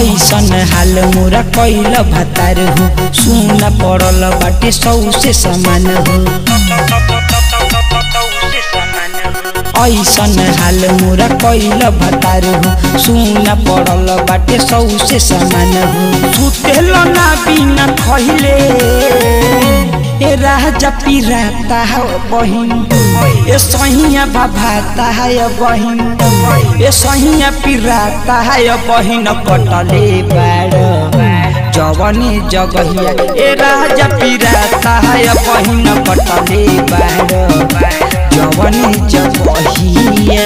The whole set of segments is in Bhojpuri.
ऐसन हाल मोरा कैल भतार हो सुना पड़ल बाटे सौ से समान हो। ऐसन हाल मोरा कैल भतार हो सुना पड़ल बाटे सौ से समान हो। सुतेल ना बिना खइले ए राजा पिराता है बहिन ए सहिया बाभाता है बहिन ए सहिया पिराता है बहिन कटले बाड़ जवनी जगहिया ए राजा पिराता है बहिन कटले बाड़ जवनी जगहिया।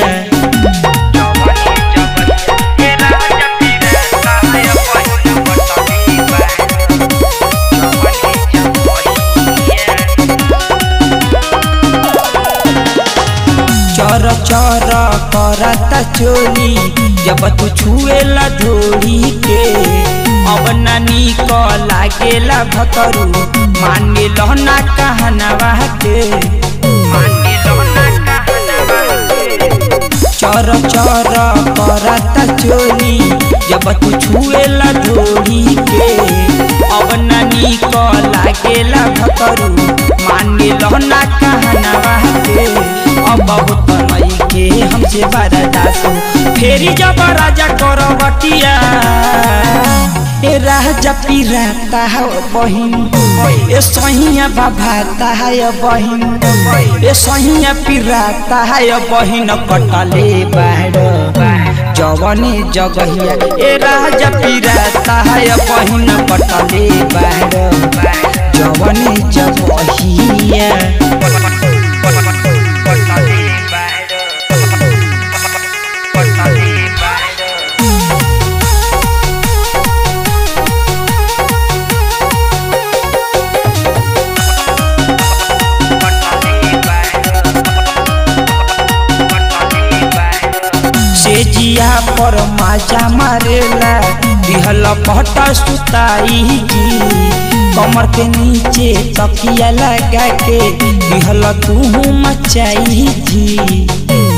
चर चर करता चोली जब तू छुएला ढोली के अब नानी को लागेला भतरू माने लहना कहनावा के चर चर करता चोली जब तू छुएला ढोली के अब नानी को लागेला भतरू माने लहना कहनावा के अब बहुत नई के हमसे बरदास फेरी जब राजा करवटिया ए राजा पिराता है बहिन ए सहिया बाभाता है बहिन ए सहिया पिराता है बहिन कटले बाड़ जवनी जगहिया ए राजा पिराता है बहिन कटले बाड़ जवनी जगहिया। जिया पर माजा मारेला दिहल पटा सुताई जी कमर के नीचे तकिया लगा के दिहल तू मचाई जी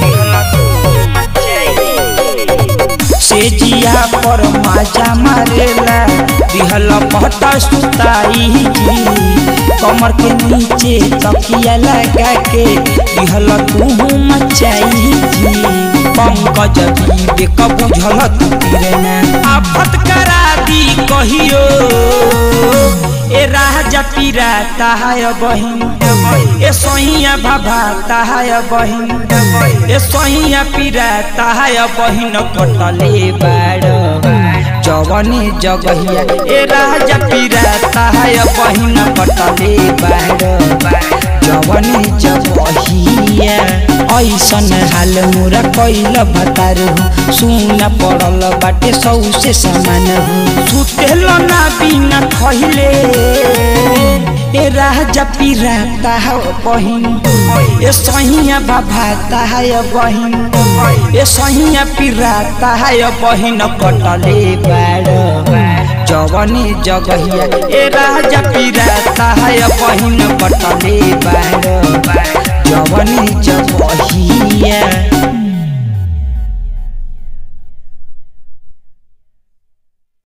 से जिया पर माजा मारेला दिहल पटा सुताई जी कमर के नीचे तकिया लगा के दिहल तू मचाई जी। पंकज विवेक बुझल तू तिरना आफत करा दी कहियो ए राजा पिराता है बहिन ए सहिया बाभाता है बहिन ए सहिया पिराता है बहिन कटले बाड़ जवनी जगहिया ए राजा पिराता है बहिन कटले बाड़ जवनी जगहिया। ऐसन हाल मोरा कैल भतार हो सुना पड़ल बाटे सौ से समान हो। सुतेल ना बिना खइले ए राजा पिराता है बहिन ए सहिया बाभाता है बहिन ए सहिया पिराता है बहिन कटले बाड़ जवनी जगहिया ए राजा पिराता है बहिन कटले बाड़ जवनी जगहिया।